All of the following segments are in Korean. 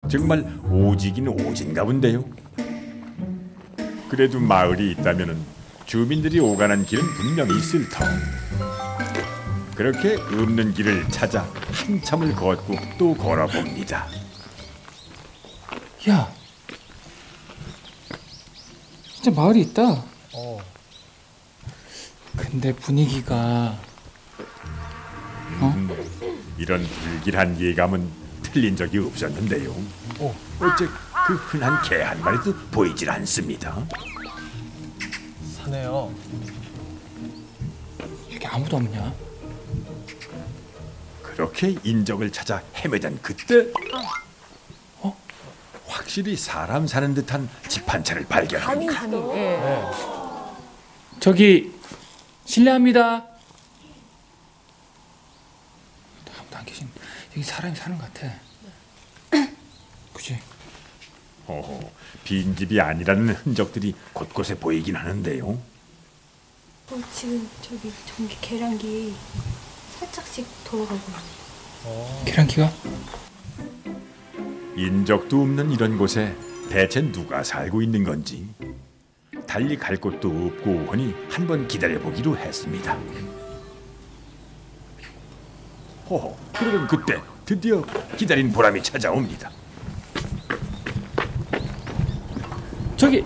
정말 오지긴 오진가 본데요. 그래도 마을이 있다면은 주민들이 오가는 길은 분명히 있을 터. 그렇게 없는 길을 찾아 한참을 걷고 또 걸어봅니다. 야, 진짜 마을이 있다. 근데 분위기가 이런 불길한 예감은 틀린 적이 없었는데요. 어째 그 흔한 개 한 마리도 보이질 않습니다. 사네요. 여기 아무도 없냐? 그렇게 인적을 찾아 헤매던 그때 확실히 사람 사는 듯한 집 한 채를 발견합니다. 저기 실례합니다. 아무도 안 계신. 여기 사람이 사는 것 같아. 그치? 빈집이 아니라는 흔적들이 곳곳에 보이긴 하는데요. 지금 저기 전기 계량기 살짝씩 돌아가고 있네요. 계란기가? 인적도 없는 이런 곳에 대체 누가 살고 있는 건지 달리 갈 곳도 없고 하니 한번 기다려보기로 했습니다. 그러던 그때 드디어 기다린 보람이 찾아옵니다. 저기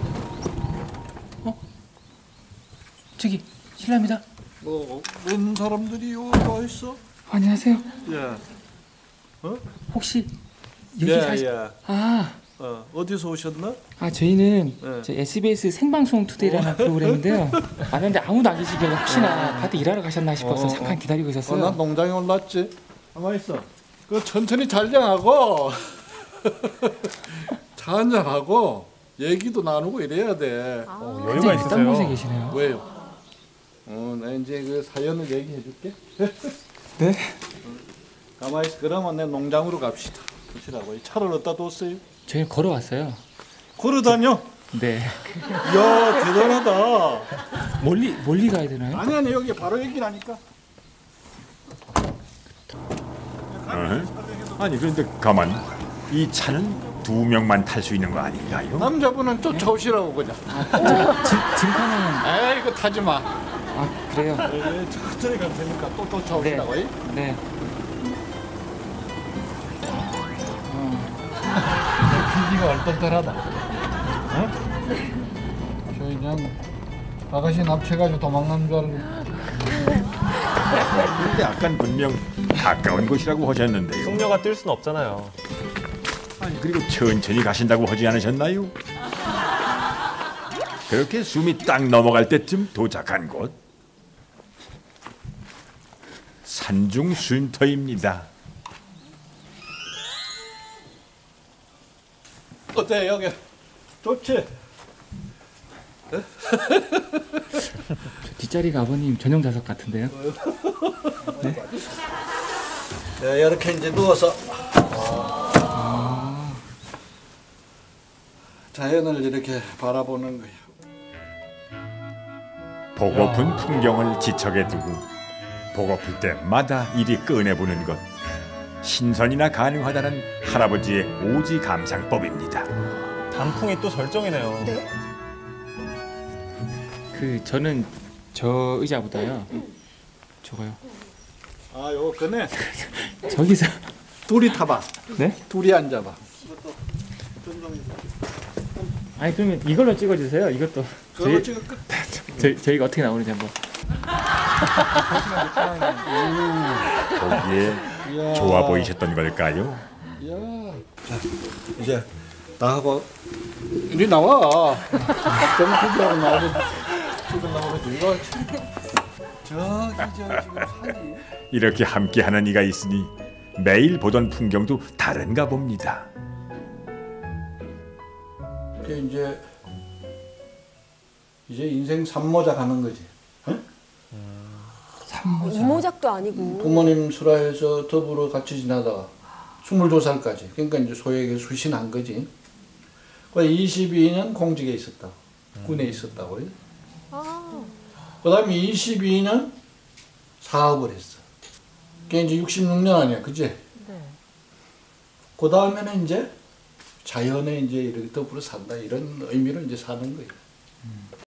저기 실례합니다. 뭔 사람들이 여기 와 있어? 안녕하세요. 예. 혹시 여기 어디서 오셨나? 저희는 네. 저 SBS 생방송 투데이라는 프로그램인데요. 근데 아무도 안 계시길래 혹시나 다들 일하러 가셨나 싶어서 잠깐 기다리고 있었어요. 난 농장에 올랐지. 가만 있어. 그 천천히 잘장하고 차 한잔하고 얘기도 나누고 이래야 돼. 여유가 딴 곳에 있으세요. 계시네요. 왜요? 나 이제 그 사연을 얘기해 줄게. 네? 가만 있어. 그러면 내 농장으로 갑시다. 보시라고. 이 차를 어디다 뒀어요? 저희 걸어왔어요. 걸어다녀? 네. 야, 대단하다. 멀리 가야 되나요? 아니 여기 바로 여기라니까. 아니 그런데 가만, 이 차는 2명만 탈 수 있는 거 아닌가요? 남자분은 쫓아오시라고 그냥. 짐칸은 에이, 이거 타지 마. 그래요? 천천히 가면 되니까 또 쫓아오시라고. 네. 분위기가 얼떨떨하다. 저희 그냥 아가씨 납치해가지고 도망간 줄 알고. 근데 아깐 분명 가까운 곳이라고 하셨는데요. 숙녀가 뛸 수는 없잖아요. 아니 그리고 천천히 가신다고 하지 않으셨나요? 그렇게 숨이 딱 넘어갈 때쯤 도착한 곳, 산중 쉼터입니다. 어때 여기? 좋지? 뒷자리가 아버님 전용 좌석 같은데요? 네? 이렇게 이제 누워서 자연을 이렇게 바라보는 거예요. 보고픈 풍경을 지척에 두고 보고플 때마다 이리 꺼내보는 것, 신선이나 가능하다는 할아버지의 오지 감상법입니다. 단풍이 또 절정이네요. 네? 저는 저 의자보다요. 저거요. 요거 그네. 저기서 둘이 타봐. 네? 둘이 앉아봐. 아니 그러면 이걸로 찍어주세요. 이것도 그걸로 찍을까? 저희가 어떻게 나오는지 한번. 보기에 좋아 보이셨던 걸까요? 자, 이제 나하고 이리 나와. 정수기하고 나오고 찍으려고 그러지. 이거 저기 지금 산이. 이렇게 함께하는 이가 있으니 매일 보던 풍경도 다른가 봅니다. 이게 이제 인생 산모작 하는 거지. 응? 이모작도 아니고. 부모님 수라에서 더불어 같이 지나다가 22살까지. 그러니까 이제 소에게 수신한 거지. 22년 공직에 있었다. 군에 있었다고요. 그 다음에 22년 사업을 했어. 그게 이제 66년 아니야, 그치? 네. 그 다음에는 이제 자연에 이제 이렇게 더불어 산다 이런 의미로 이제 사는 거예요.